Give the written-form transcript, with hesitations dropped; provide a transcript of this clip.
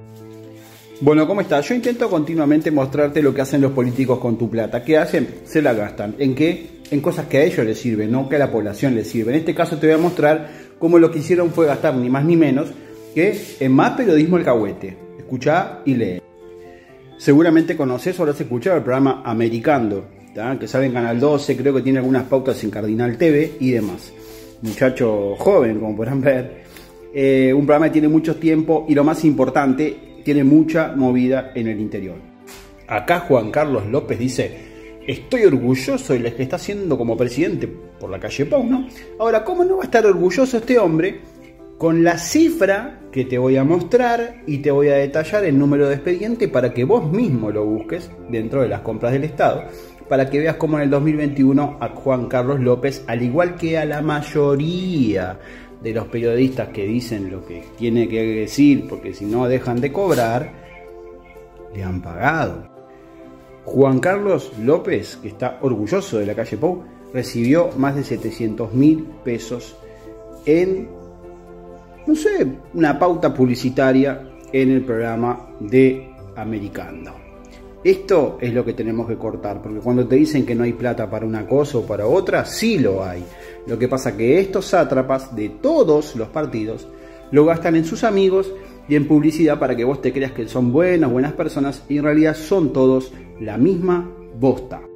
Bueno, ¿cómo estás? Yo intento continuamente mostrarte lo que hacen los políticos con tu plata. ¿Qué hacen? Se la gastan. ¿En qué? En cosas que a ellos les sirven, no que a la población les sirven. En este caso te voy a mostrar cómo lo que hicieron fue gastar ni más ni menos que en más periodismo alcahuete. Escuchá y lee. Seguramente conoces o lo has escuchado el programa Americando, ¿tá? Que sale en Canal 12, creo que tiene algunas pautas en Cardinal TV y demás. Muchacho joven, como podrán ver. Un programa que tiene mucho tiempo y lo más importante, tiene mucha movida en el interior. Acá Juan Carlos López dice: estoy orgulloso de lo que está haciendo como presidente por la calle Pou, ¿no? Ahora, ¿cómo no va a estar orgulloso este hombre con la cifra que te voy a mostrar y te voy a detallar el número de expediente para que vos mismo lo busques dentro de las compras del Estado, para que veas cómo en el 2021 a Juan Carlos López, al igual que a la mayoría de los periodistas que dicen lo que tiene que decir porque si no dejan de cobrar, le han pagado. Juan Carlos López, que está orgulloso de la calle Pou, recibió más de 700.000 pesos en, no sé, una pauta publicitaria en el programa de Americando. Esto es lo que tenemos que cortar, porque cuando te dicen que no hay plata para una cosa o para otra, sí lo hay. Lo que pasa que estos sátrapas de todos los partidos lo gastan en sus amigos y en publicidad para que vos te creas que son buenas personas y en realidad son todos la misma bosta.